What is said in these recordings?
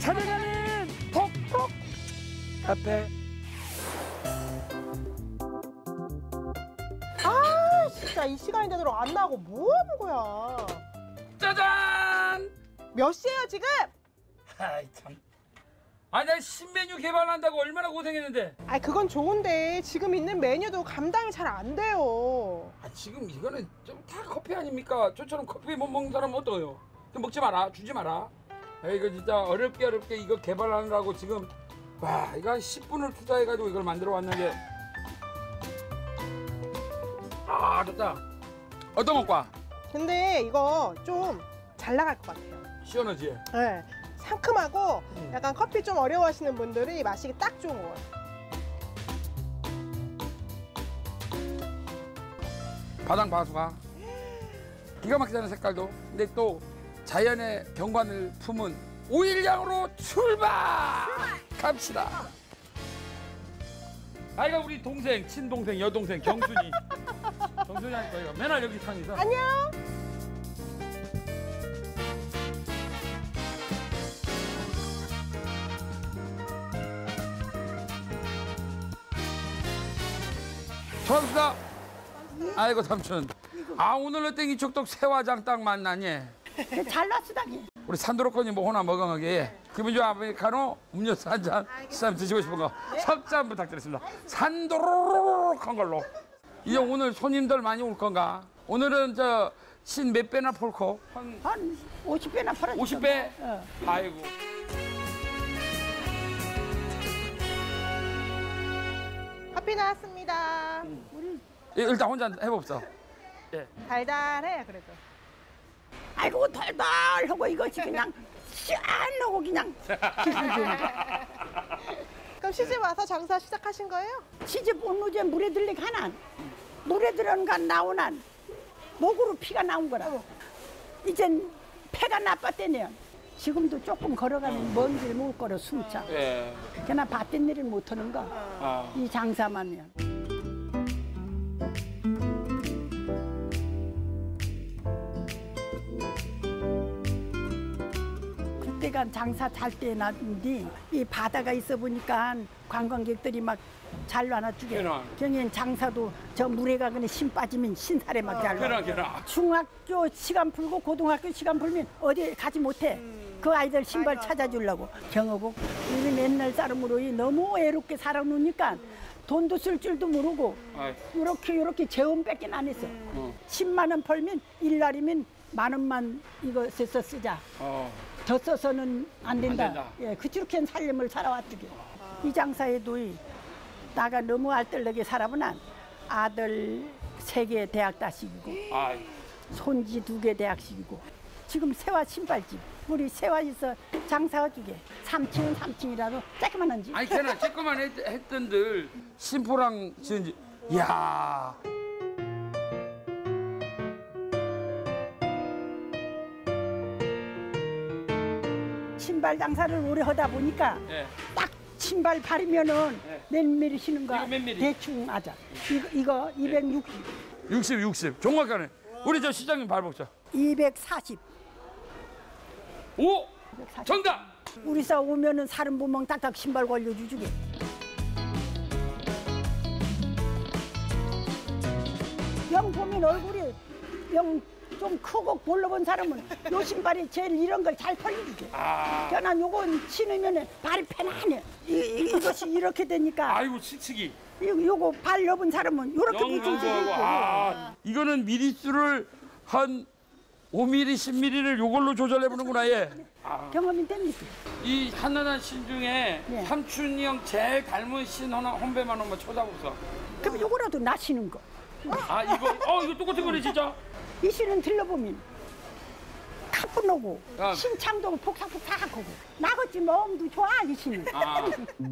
찾아가는 톡톡 카페. 아 진짜 이 시간인데도 안 나오고 뭐 하는 거야? 짜잔! 몇 시예요 지금? 아이 참. 아니 나 신메뉴 개발한다고 얼마나 고생했는데. 아 그건 좋은데 지금 있는 메뉴도 감당이 잘 안 돼요. 아 지금 이거는 좀 다 커피 아닙니까? 저처럼 커피 못 먹는 사람은 어떡해요? 좀 먹지 마라, 주지 마라. 아, 이거 진짜 어렵게 이거 개발하느라고 지금 와 이거 한 10분을 투자해가지고 이걸 만들어 왔는데. 아 좋다. 어떤 것과? 근데 이거 좀 잘 나갈 것 같아요. 시원하지? 네. 상큼하고 약간 커피 좀 어려워하시는 분들이 마시기 딱 좋은 거예요. 바당 바수가 기가 막히잖아 색깔도. 근데 또 자연의 경관을 품은 오일량으로 출발! 갑시다. 아이가 우리 동생, 친동생, 여동생 경순이. 경순이 하니까 이거 맨날 여기 상 있어. 안녕. 고맙습니다. 아이고 삼촌. 아 오늘은 땡이 촉독 새화장 딱 만나니. 잘 났으다니. 우리 산도로코니 뭐 하나 먹어가게. 그분주 아메리카노 음료수 한 잔. 시장 드시고 싶은 거 석잔 부탁드리겠습니다. 산도로록한 걸로. 이제 오늘 손님들 많이 올 건가? 오늘은 저 신 몇 배나 폴코? 한 50배나 팔았어. 50배? 어. 아이고. 커피 나왔습니다. 일단 혼자 해봅시다. 예. 달달해요 그래도. 아이고 달달하고 이것이 그냥 시원하고 그냥 그럼 시집 와서 장사 시작하신 거예요? 시집 온 후에 물에 들리 가난 물에 들어간 나오난 목으로 피가 나온 거라. 이젠 폐가 나빴대네요. 지금도 조금 걸어가면 먼 길 못 걸어 숨차. 예. 그나 밭된 일을 못 하는 거. 아. 이 장사만요. 그때가 장사 잘 때 났는데 이 바다가 있어 보니까 관광객들이 막 잘 나눠주게. 그럼. 경엔 장사도 저 물에 가거나 신 빠지면 신살에 막 잘 나눠. 게나. 중학교 시간 풀고 고등학교 시간 풀면 어디 가지 못해. 그 아이들 신발 찾아주려고. 경호복 우리 맨날 사람으로 너무 애롭게 살아놓으니까 돈도 쓸 줄도 모르고 아이. 이렇게 재원밖에 안 했어. 10만 원 벌면 일날이면 10,000원만 이거 써서 쓰자. 더 써서는 안 된다. 안 된다. 예, 그렇게 삶을 살아왔더게. 이 장사에도 나가 너무 알뜰하게 살아보나 아들 3개 대학 다시고 아이. 손지 2개 대학시키고 지금 세화 신발집 우리 세화에서 장사해주게 3층은 3층이라도 조그만한 집. 아니 걔나 조금만 했던들 심포랑 지은지. 이야. 신발 장사를 오래 하다 보니까 예. 딱 신발 바르면은 네. 몇 미리 신는가 이거 몇 미리? 대충 맞아. 이거 260, 60 정확하네. 우리 저 시장님 밟아보자. 240. 오! 정답! 우리 사 오면은 사람 보면 딱딱 신발 걸려주주게. 영 보면 얼굴이 영 좀 크고 볼러본 사람은 요 신발이 제일 이런 걸 잘 털려주게. 그러나 요건 신으면 발이 편안해. 이것이 이렇게 되니까 아이고 치치기. 요거 발 넓은 사람은 요렇게 부주게 있고. 이거는 미리수를 한 5mm, 10mm를 요걸로 조절해 보는구나 얘. 경험이 됩니다. 이 한나단 신 중에 네. 삼촌이 형 제일 닮은 신 하나 혼배만 한번 쳐다보자. 그럼 요거라도 나 신은 거. 아 이거 똑같은 거네 진짜. 이 신은 들러보면 가뿐하고 아. 신창도 폭삭폭삭하고 나같이 마음도 좋아 이 신은. 아.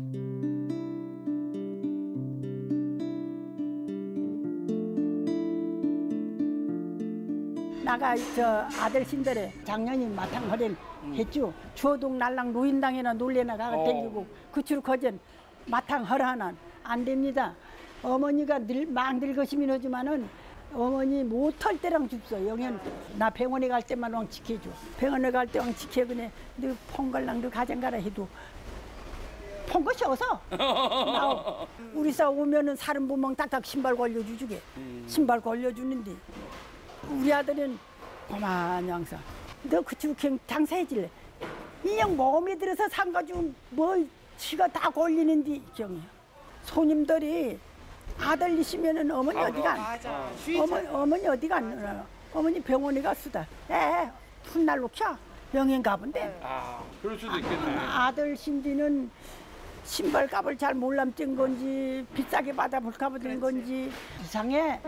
나가 저 아들 신들에 작년에 마탕 허련 했죠. 주어동 날랑 노인당에나 놀래나 가가 댕기고 그치로 거전 마탕 허라 하나 안 됩니다. 어머니가 막 늙으시긴 하지만은 어머니 못할 때랑 줍소. 영현 나 병원에 갈 때만 왕 지켜줘. 병원에 갈 때 왕 지켜 그네. 너 펑갈랑도 가정 가라 해도 펑것이 어서 나오. 우리 사 오면은 사람 보면 딱딱 신발 걸려주게. 신발 걸려주는데 우리 아들은 고만 양사. 너 그쪽 장사해질래. 인형 몸에 들어서 산가지고 뭘 지가 다 걸리는데 경이야. 손님들이 아들이시면은 어머니 어디가 안 맞아. 어머니 어디가 안 어머니 병원에 갔수다. 훗날로 켜 병원 가본데. 아, 그럴 수도 있겠네. 아들 신디는 신발값을 잘 몰람찐 건지 비싸게 받아볼까 보던 건지 이상해.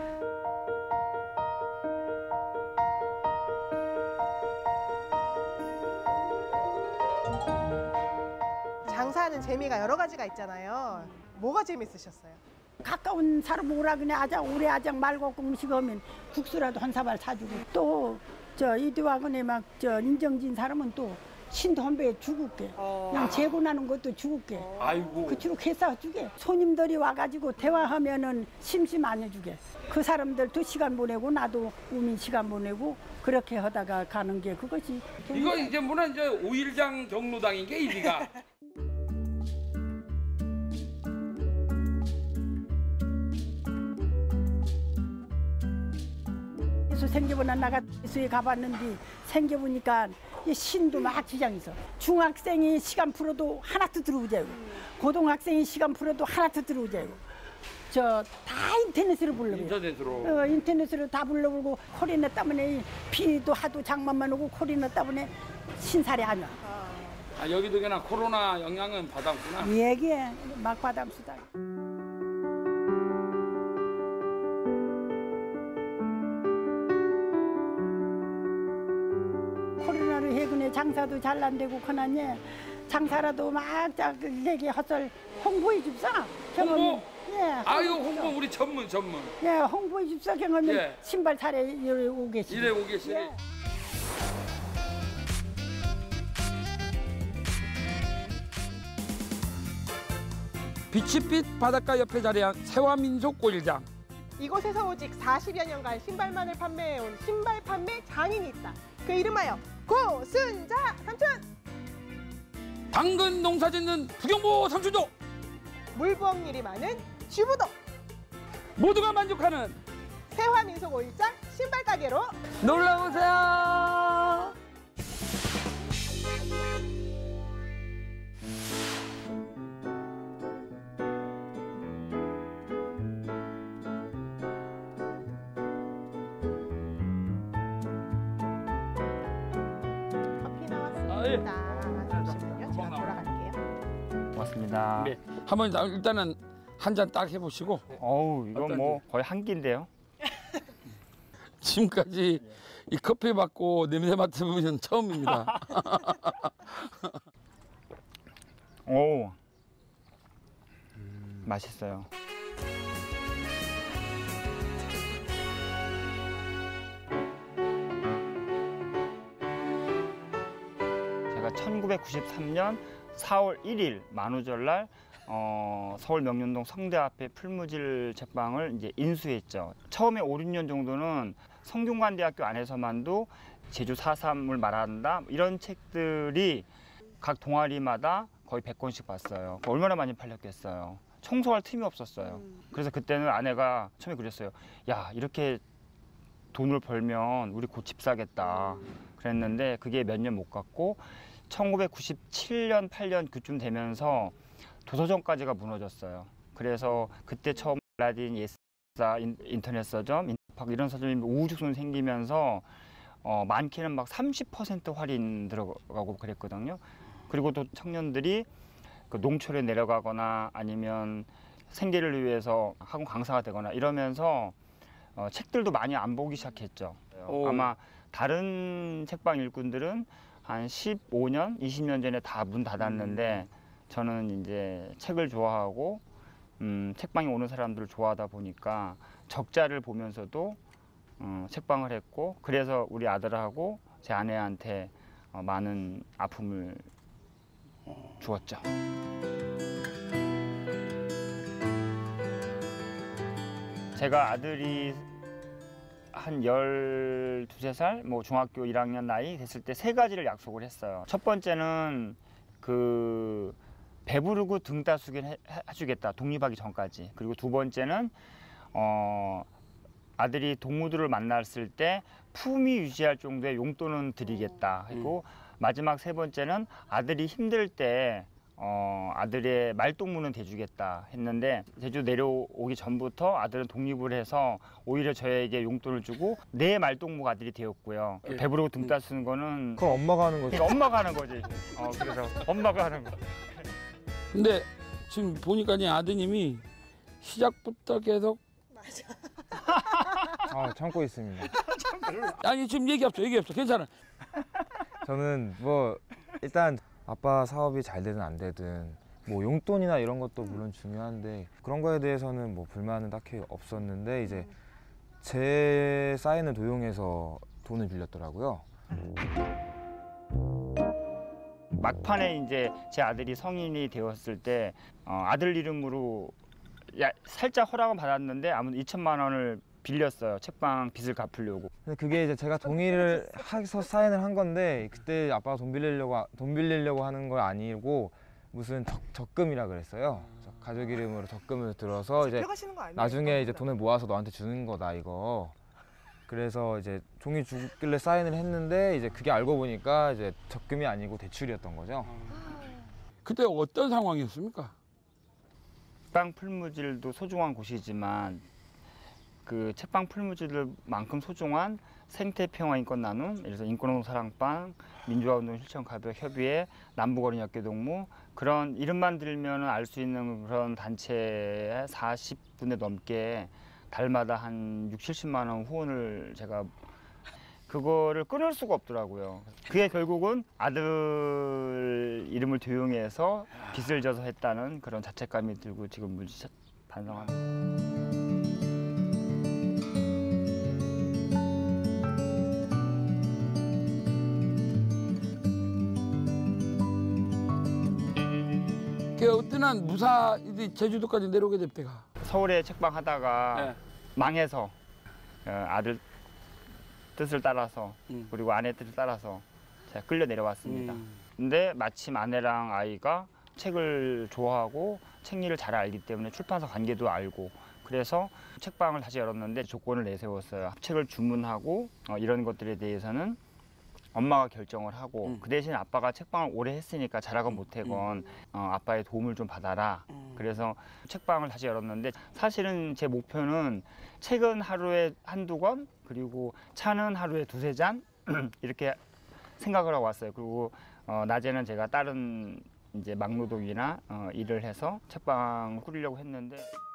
장사하는 재미가 여러 가지가 있잖아요. 뭐가 재밌으셨어요? 가까운 사람 오라 그네 아장 오래 아장 말고 음식 하면 국수라도 한 사발 사주고 또 저 이디와그네 막 저 인정진 사람은 또 신도 한 배에 주국게 그냥 재고나는 것도 주국게 아이고. 그치로 해서 주게 손님들이 와가지고 대화하면은 심심 안 해주게 그 사람들 2시간 보내고 나도 우민 시간 보내고 그렇게 하다가 가는 게 그것이 이거 이제 뭐나 이제 오일장 경로당인 게 이리가. 생겨보나 나가 수에 가봤는데 생겨보니까 이 신도 막 지장 있어. 중학생이 시간 풀어도 하나도 들어오자고. 고등학생이 시간 풀어도 하나도 들어오자고. 저 다 인터넷으로 불러요. 인터넷으로. 인터넷으로 다 불러보고 코로나 때문에 비도 하도 장마만 오고 코로나 때문에 신살이 안 와. 아, 여기도 그냥 코로나 영향은 받았구나. 얘기해 막 받아쓰다. 코로나로 해군에 장사도 잘 안 되고 그나니 장사라도 막 얘기 헛설 홍보해 줍사. 홍보? 예. 아이고 홍보 우리 전문. 예, 홍보해 줍사 경험이 예. 신발 사래 이래 오고 계시. 이래 오고 계시네. 예. 빛이 바닷가 옆에 자리한 세화민속 고일장. 이곳에서 오직 40여 년간 신발만을 판매해온 신발 판매 장인이 있다. 그 이름하여 고순자 삼촌! 당근 농사 짓는 부경보 삼촌도 물부엉 일이 많은 주부도 모두가 만족하는 세화민속 오일장 신발 가게로 놀러오세요. 커피 나왔습니다. 잠시만요. 제가 돌아갈게요. 고맙습니다. 네. 한번 일단은 한 잔 딱 해보시고 어우, 이건 뭐 거의 한 끼인데요. 지금까지 이 커피 받고 냄새 맡으면 처음입니다. 오, 맛있어요. 제가 1993년 4월 1일 만우절날 서울 명륜동 성대 앞에 풀무질 책방을 이제 인수했죠. 처음에 5, 6년 정도는 성균관대학교 안에서만도 제주 4.3을 말한다 이런 책들이 각 동아리마다 거의 100권씩 봤어요. 얼마나 많이 팔렸겠어요. 청소할 틈이 없었어요. 그래서 그때는 아내가 처음에 그랬어요. 야, 이렇게 돈을 벌면 우리 곧 집 사겠다. 그랬는데 그게 몇 년 못 갔고 1997년, 8년 그쯤 되면서 도서점까지가 무너졌어요. 그래서 그때 처음 알라딘, 예스사, 인터넷 서점, 인터팍 이런 서점이 우후죽순 생기면서 많게는 막 30% 할인 들어가고 그랬거든요. 그리고 또 청년들이 그 농촌에 내려가거나 아니면 생계를 위해서 학원 강사가 되거나 이러면서 책들도 많이 안 보기 시작했죠. 오. 아마 다른 책방 일꾼들은 한 15년, 20년 전에 다 문 닫았는데 저는 이제 책을 좋아하고 책방에 오는 사람들을 좋아하다 보니까 적자를 보면서도 책방을 했고 그래서 우리 아들하고 제 아내한테 많은 아픔을 주었죠. 제가 아들이 한 12살, 뭐 중학교 1학년 나이 됐을 때 3가지를 약속을 했어요. 첫 번째는 그 배부르고 등 따수긴 해주겠다, 독립하기 전까지. 그리고 두 번째는 아들이 동무들을 만났을 때 품위 유지할 정도의 용돈은 드리겠다. 그리고 마지막 세 번째는 아들이 힘들 때 아들의 말동무는 대주겠다 했는데, 제주 내려오기 전부터 아들은 독립을 해서 오히려 저에게 용돈을 주고 내 말동무가 아들이 되었고요. 배부르고 등 따쓰는 거는 그럼 엄마가 하는 거지. 그러니까 엄마가 하는 거지. 그래서 엄마가 하는 거. 근데 지금 보니까 아드님이 시작부터 계속 아, 참고 있습니다. 아니 지금 얘기 없어 괜찮아. 저는 뭐 일단 아빠 사업이 잘 되든 안 되든 뭐 용돈이나 이런 것도 물론 중요한데 그런 거에 대해서는 뭐 불만은 딱히 없었는데, 이제 제 쌓이는 도용에서 돈을 빌렸더라고요. 막판에 이제 제 아들이 성인이 되었을 때 아들 이름으로 살짝 허락은 받았는데 아무튼 2천만 원을 빌렸어요. 책방 빚을 갚으려고. 근데 그게 이제 제가 동의를 해서 사인을 한 건데, 그때 아빠가 돈 빌리려고 하는 거 아니고 무슨 적금이라 그랬어요. 가족 이름으로 적금을 들어서 이제 들어가시는 거 아니에요? 나중에 이제 돈을 모아서 너한테 주는 거다 이거. 그래서 이제 종이 주길래 사인을 했는데, 이제 그게 알고 보니까 이제 적금이 아니고 대출이었던 거죠. 그때 어떤 상황이었습니까? 책방 풀무질도 소중한 곳이지만 그 책방 풀무질들만큼 소중한 생태평화인권 나눔, 예를 들어서 인권운동 사랑방, 민주화운동 실천가벽협의회, 남북어린이학교동무, 그런 이름만 들면 알 수 있는 그런 단체에 40군데 넘게 달마다 한 60~70만 원 후원을 제가 그거를 끊을 수가 없더라고요. 그게 결국은 아들 이름을 도용해서 빚을 져서 했다는 그런 자책감이 들고 지금 무지 반성합니다. 그 어떤 한 무사 제주도까지 내려오게 될 때가 서울에 책방 하다가 네. 망해서 아들 뜻을 따라서 그리고 아내 뜻을 따라서 제가 끌려 내려왔습니다. 근데 마침 아내랑 아이가 책을 좋아하고 책 일을 잘 알기 때문에 출판사 관계도 알고, 그래서 책방을 다시 열었는데 조건을 내세웠어요. 책을 주문하고 이런 것들에 대해서는 엄마가 결정을 하고 그 대신 아빠가 책방을 오래 했으니까 잘하건 못하건 아빠의 도움을 좀 받아라. 그래서 책방을 다시 열었는데, 사실은 제 목표는 책은 하루에 1~2권, 그리고 차는 하루에 2~3잔 이렇게 생각을 하고 왔어요. 그리고 낮에는 제가 다른 이제 막노동이나 일을 해서 책방을 꾸리려고 했는데,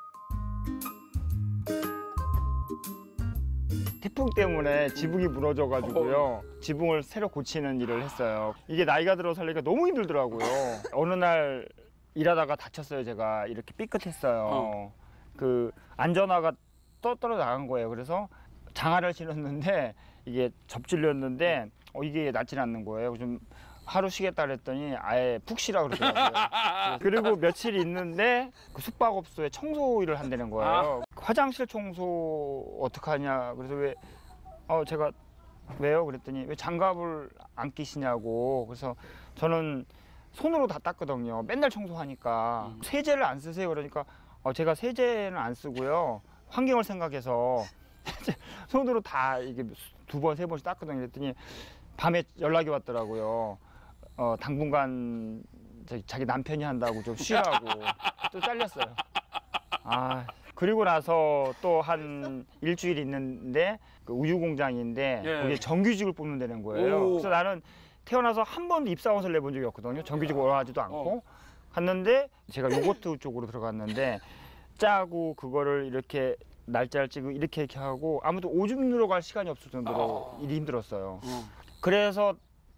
태풍 때문에 지붕이 무너져가지고요. 지붕을 새로 고치는 일을 했어요. 이게 나이가 들어서 하려니까 너무 힘들더라고요. 어느 날 일하다가 다쳤어요. 제가 이렇게 삐끗했어요. 그 안전화가 떨어져 나간 거예요. 그래서 장화를 신었는데 이게 접질렸는데 이게 낫지 않는 거예요. 좀 하루 쉬겠다 그랬더니 아예 푹 쉬라 그러더라고요. 그리고 며칠 있는데 그 숙박업소에 청소 일을 한다는 거예요. 화장실 청소 어떡하냐. 그래서 왜 제가 왜요? 그랬더니 왜 장갑을 안 끼시냐고. 그래서 저는 손으로 다 닦거든요. 맨날 청소하니까. 세제를 안 쓰세요? 그러니까 제가 세제는 안 쓰고요. 환경을 생각해서 손으로 다 이게 2번, 3번씩 닦거든요. 그랬더니 밤에 연락이 왔더라고요. 당분간 자기 남편이 한다고 좀 쉬라고. 또 잘렸어요. 그리고 나서 또 한 일주일 있는데 그 우유 공장인데 거기에 정규직을 뽑는다는 거예요. 그래서 나는 태어나서 한 번도 입사원서를 내본 적이 없거든요. 정규직 원하지도 않고 갔는데, 제가 요거트 쪽으로 들어갔는데 짜고 그거를 이렇게 날짜를 찍고 이렇게 하고 아무튼 오줌 누러 갈 시간이 없을 정도로 일이 힘들었어요. 그래서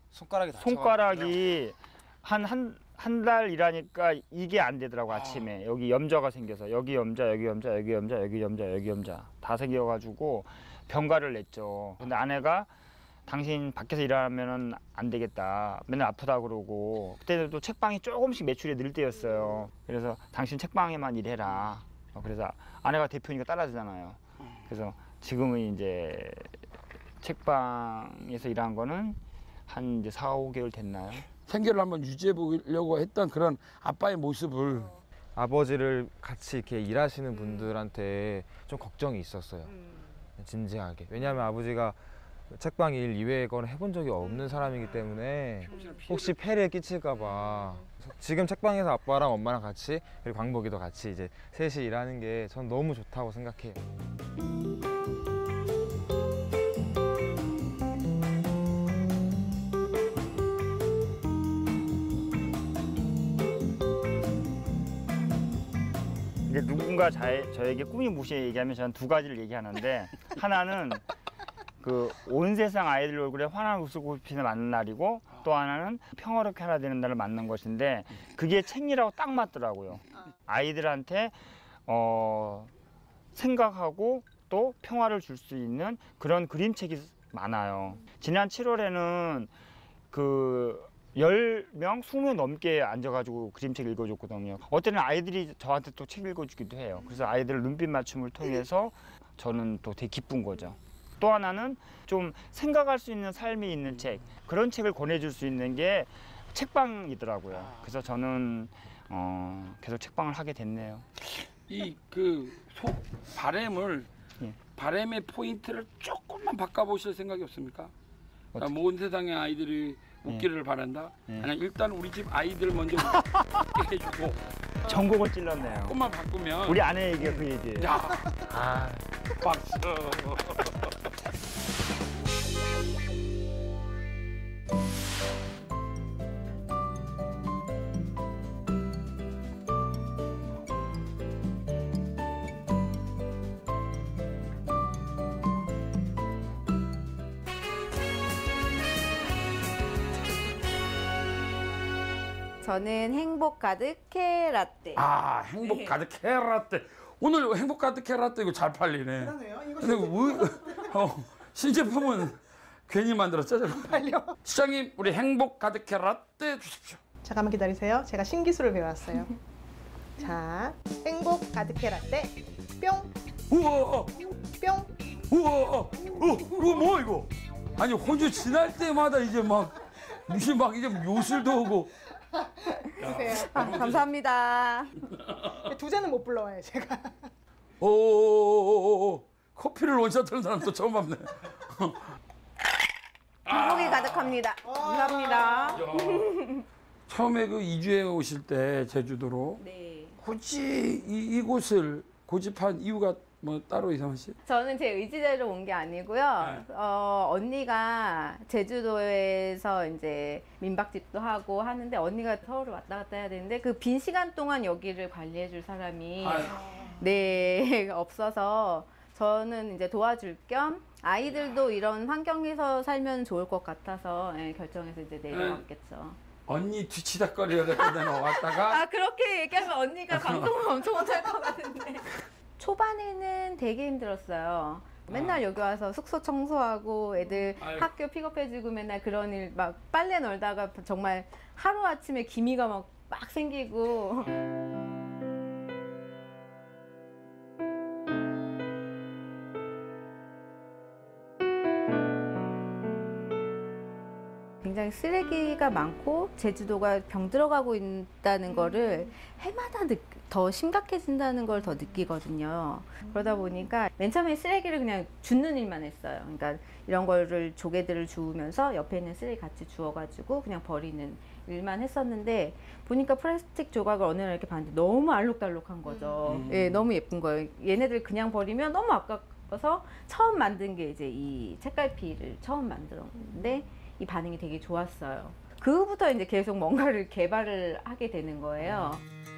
손가락이 한 달 일하니까 이게 안 되더라고. 아침에 여기 염좌가 생겨서 여기 염좌, 여기 염좌, 여기 염좌, 여기 염좌, 여기 염좌 다 생겨가지고 병가를 냈죠. 근데 아내가 당신 밖에서 일하면은 안 되겠다, 맨날 아프다 그러고, 그때는 또 책방이 조금씩 매출이 늘 때였어요. 그래서 당신 책방에만 일해라. 그래서 아내가 대표니까 따라주잖아요. 그래서 지금은 이제 책방에서 일한 거는 한 이제 4, 5개월 됐나요? 생계를 한번 유지해 보려고 했던 그런 아빠의 모습을 아버지를 같이 이렇게 일하시는 분들한테 좀 걱정이 있었어요. 진지하게. 왜냐하면 아버지가 책방 일 이외의 건 해본 적이 없는 사람이기 때문에 혹시 폐를 끼칠까 봐. 지금 책방에서 아빠랑 엄마랑 같이 그리고 광복이도 같이 이제 셋이 일하는 게 전 너무 좋다고 생각해요. 이제 누군가 저에게 꿈이 무엇이냐 얘기하면 저는 두 가지를 얘기하는데 하나는 그 온 세상 아이들 얼굴에 환한 웃음꽃이 맞는 날이고 또 하나는 평화롭게 하나 되는 날을 맞는 것인데 그게 책이라고 딱 맞더라고요. 아이들한테 생각하고 또 평화를 줄 수 있는 그런 그림책이 많아요. 지난 7월에는 그 10명, 20명 넘게 앉아가지고 그림책 읽어줬거든요. 어때는 아이들이 저한테 또 책 읽어주기도 해요. 그래서 아이들 눈빛 맞춤을 통해서 저는 또 되게 기쁜 거죠. 또 하나는 좀 생각할 수 있는 삶이 있는 책, 그런 책을 권해줄 수 있는 게 책방이더라고요. 그래서 저는 계속 책방을 하게 됐네요. 이 그 바램을 예. 바램의 포인트를 조금만 바꿔보실 생각이 없습니까? 그러니까 온 세상의 아이들이 웃기를 바란다. 예. 아니 일단 우리 집 아이들 먼저 웃게 해주고 전곡을 찔렀네요. 조금만 바꾸면 우리 아내 얘기가 그 얘기예요. 야 박수. 저는 행복 가득해 라떼. 아 행복 가득해 라떼. 오늘 행복 가득해 라떼 이거 잘 팔리네. 그러네요. 이거 근데 신제품은 괜히 만들었죠? 빨려. 시장님 우리 행복 가득해 라떼 주십시오. 잠깐만 기다리세요. 제가 신기술을 배웠어요. 자, 행복 가득해 라떼 뿅, 우와 뿅. 우와 이거 뭐 이거? 아니 호주 지날 때마다 이제 막 무슨 막 이제 요술도 오고. 드세요. 감사합니다. 두 잔은 못 불러와요, 제가. 오 커피를 원샷 하는 사람 또 처음 봤네. 행복이 가득합니다. 감사합니다. 처음에 그 이주해 오실 때 제주도로 네. 굳이 이곳을 고집한 이유가 뭐 따로 이상한 씨? 저는 제 의지대로 온 게 아니고요. 언니가 제주도에서 이제 민박집도 하고 하는데 언니가 서울을 왔다 갔다 해야 되는데 그 빈 시간 동안 여기를 관리해 줄 사람이 네, 없어서 저는 이제 도와줄 겸 아이들도 이런 환경에서 살면 좋을 것 같아서 네, 결정해서 이제 내려왔겠죠. 언니 뒤치다거리가 됐거든 왔다가 아 그렇게 얘기하면 언니가 방송을 엄청 못할 것 같은데. 초반에는 되게 힘들었어요. 맨날 여기 와서 숙소 청소하고 애들 학교 픽업해주고 맨날 그런 일 막 빨래 널다가 정말 하루아침에 기미가 막 생기고. 굉장히 쓰레기가 많고 제주도가 병들어가고 있다는 거를 해마다 더 심각해진다는 걸 더 느끼거든요. 그러다 보니까 맨 처음에 쓰레기를 그냥 줍는 일만 했어요. 그러니까 이런 거를 조개들을 주우면서 옆에 있는 쓰레기 같이 주워가지고 그냥 버리는 일만 했었는데 보니까 플라스틱 조각을 어느 날 이렇게 봤는데 너무 알록달록한 거죠. 예, 너무 예쁜 거예요. 얘네들 그냥 버리면 너무 아까워서 처음 만든 게 이제 이 책갈피를 처음 만들었는데 이 반응이 되게 좋았어요. 그 후부터 이제 계속 뭔가를 개발을 하게 되는 거예요.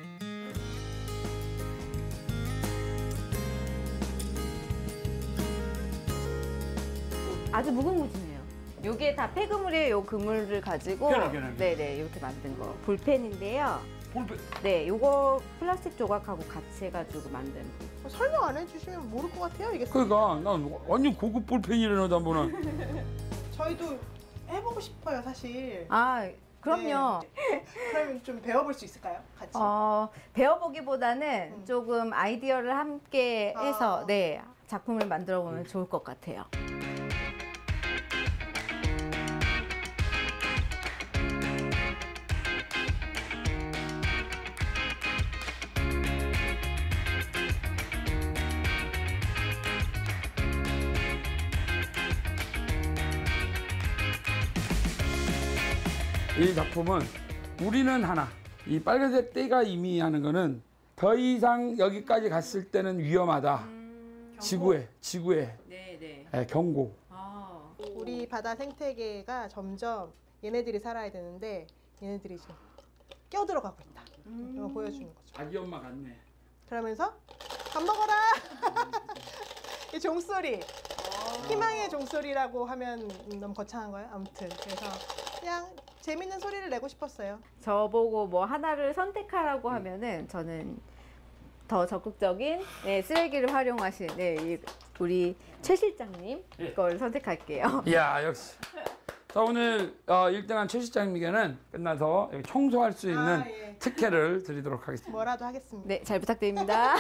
아주 무궁무진해요. 요게 다 폐그물이에요. 요 그물을 가지고 네네 이렇게 만든 거 볼펜인데요. 볼펜. 네, 요거 플라스틱 조각하고 같이 해가지고 만든. 설명 안 해주시면 모를 것 같아요, 이게. 그러니까 난 완전 고급 볼펜이라는 한번은. 저희도 해보고 싶어요, 사실. 아, 그럼요. 그러면 좀 배워볼 수 있을까요? 같이. 배워보기보다는 조금 아이디어를 함께 해서 네 작품을 만들어 보면 좋을 것 같아요. 이 작품은 우리는 하나, 이 빨간색 띠가 의미하는 거는 더 이상 여기까지 갔을 때는 위험하다. 지구에 경고. 우리 바다 생태계가 점점 얘네들이 살아야 되는데 얘네들이 지금 껴들어가고 있다. 이걸 보여주는 거죠. 아기 엄마 같네. 그러면서 밥 먹어라. 이 종소리, 희망의 종소리라고 하면 너무 거창한가요? 아무튼 그래서 그냥 재밌는 소리를 내고 싶었어요. 저보고 뭐 하나를 선택하라고 하면은 저는 더 적극적인 쓰레기를 활용하신 우리 최 실장님 걸 선택할게요. 이야, 역시. 자, 오늘 1등한 최 실장님에게는 끝나서 여기 청소할 수 있는 특혜를 드리도록 하겠습니다. 뭐라도 하겠습니다. 네, 잘 부탁드립니다.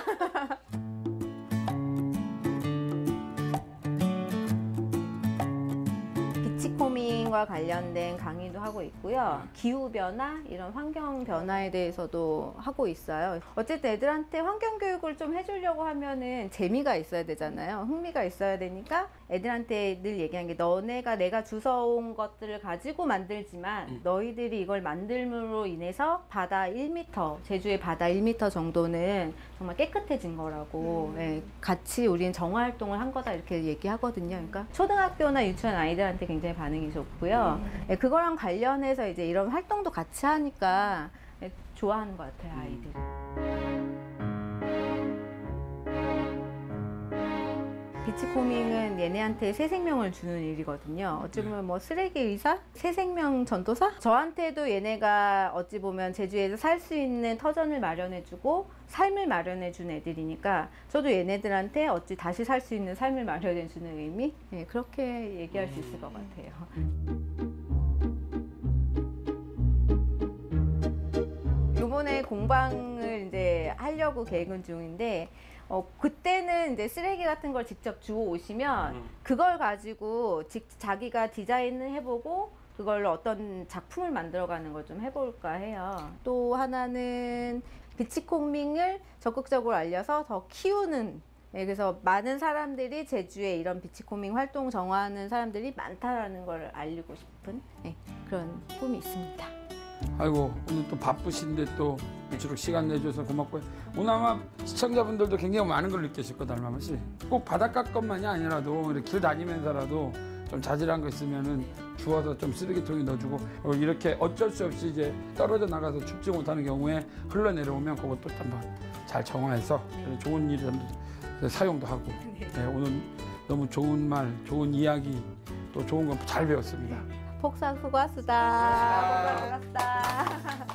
비치코밍과 관련된 강의도 하고 있고요. 기후변화, 이런 환경변화에 대해서도 하고 있어요. 어쨌든 애들한테 환경교육을 좀 해주려고 하면은 재미가 있어야 되잖아요. 흥미가 있어야 되니까 애들한테 늘 얘기하는 게 너네가 내가 주워온 것들을 가지고 만들지만 너희들이 이걸 만들므로 인해서 바다 1m, 제주의 바다 1m 정도는 정말 깨끗해진 거라고 같이 우리는 정화활동을 한 거다 이렇게 얘기하거든요. 그러니까 초등학교나 유치원 아이들한테 굉장히 반응이 좋고요. 그거랑 관련해서 이제 이런 활동도 같이 하니까 좋아하는 것 같아요, 아이들이. 비치코밍은 얘네한테 새 생명을 주는 일이거든요. 어찌 보면 뭐 쓰레기 의사? 새 생명 전도사? 저한테도 얘네가 어찌 보면 제주에서 살 수 있는 터전을 마련해주고 삶을 마련해준 애들이니까 저도 얘네들한테 어찌 다시 살 수 있는 삶을 마련해주는 의미? 그렇게 얘기할 수 있을 것 같아요. 이번에 공방을 이제 하려고 계획은 중인데 그때는 이제 쓰레기 같은 걸 직접 주워 오시면 그걸 가지고 자기가 디자인을 해보고 그걸로 어떤 작품을 만들어가는 걸 좀 해볼까 해요. 또 하나는 비치코밍을 적극적으로 알려서 더 키우는, 그래서 많은 사람들이 제주에 이런 비치코밍 활동 정화하는 사람들이 많다라는 걸 알리고 싶은 그런 꿈이 있습니다. 아이고, 오늘 또 바쁘신데 또 이렇게 시간 내줘서 고맙고요. 오늘 아마 시청자분들도 굉장히 많은 걸 느끼실 거다, 알마마 씨. 꼭 바닷가 것만이 아니라도 이렇게 길 다니면서라도 좀 자질한 거 있으면은 주워서 좀 쓰레기통에 넣어주고, 이렇게 어쩔 수 없이 이제 떨어져 나가서 춥지 못하는 경우에 흘러내려오면 그것도 한번 잘 정화해서 좋은 일에 사용도 하고. 오늘 너무 좋은 말, 좋은 이야기, 또 좋은 거 잘 배웠습니다. 폭삭 수고하셨다.